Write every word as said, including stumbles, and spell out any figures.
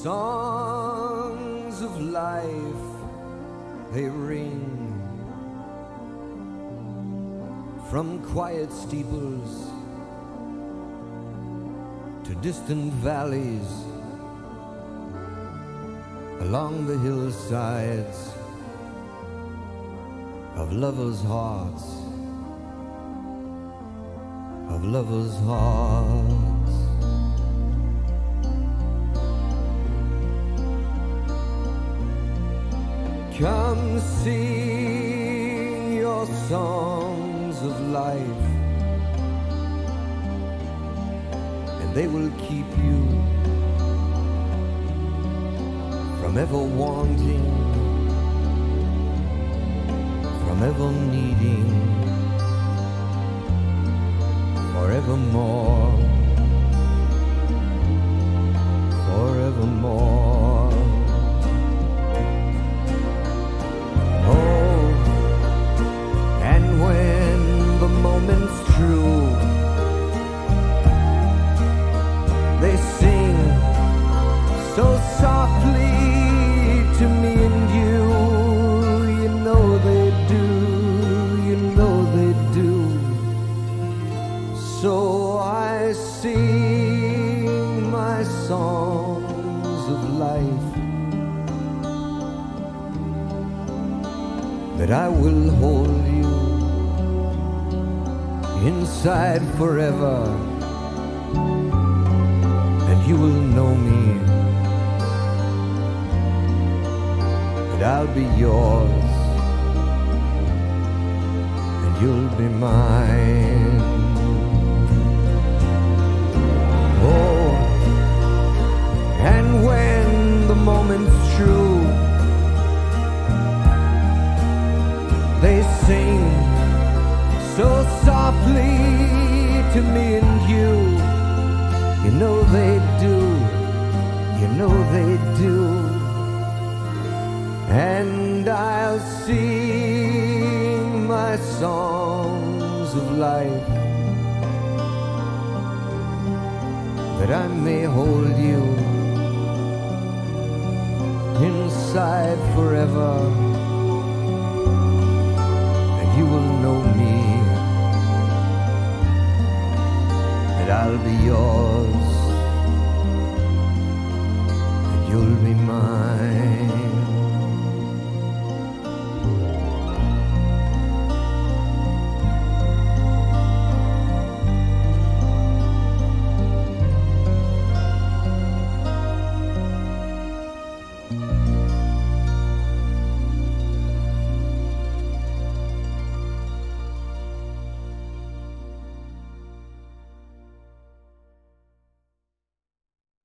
Songs of life, they ring from quiet steeples to distant valleys, along the hillsides of lovers' hearts, of lovers' hearts. Come sing your songs of life, and they will keep you from ever wanting, from ever needing, forevermore, forevermore. Moment's true, they sing so softly to me and you. You know they do, you know they do. So I sing my songs of life, that I will hold you inside forever, and you will know me, that I'll be yours, and you'll be mine. Oh, and when the moment's true, they sing so softly to me and you. You know they do, you know they do. And I'll sing my songs of life, that I may hold you inside forever, and you will know me, that I'll be yours,